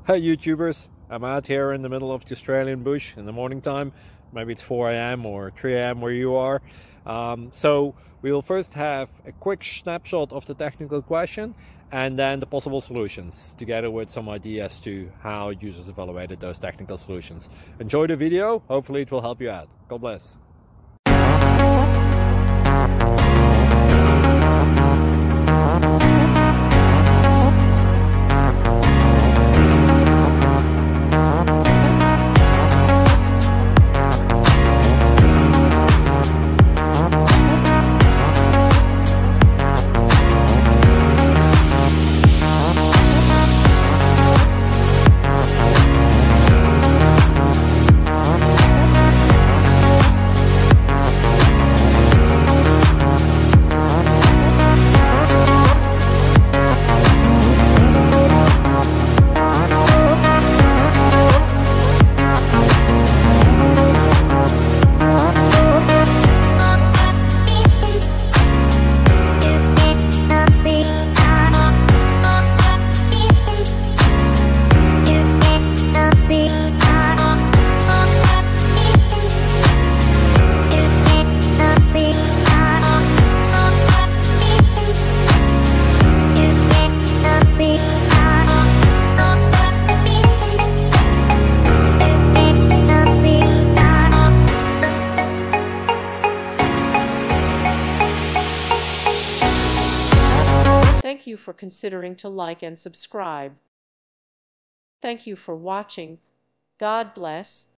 Hey YouTubers, I'm out here in the middle of the Australian bush in the morning time. Maybe it's 4 a.m. or 3 a.m. where you are. So we will first have a quick snapshot of the technical question and then the possible solutions, together with some ideas to how users evaluated those technical solutions. Enjoy the video, hopefully it will help you out. God bless. Thank you for considering to like and subscribe. Thank you for watching. God bless.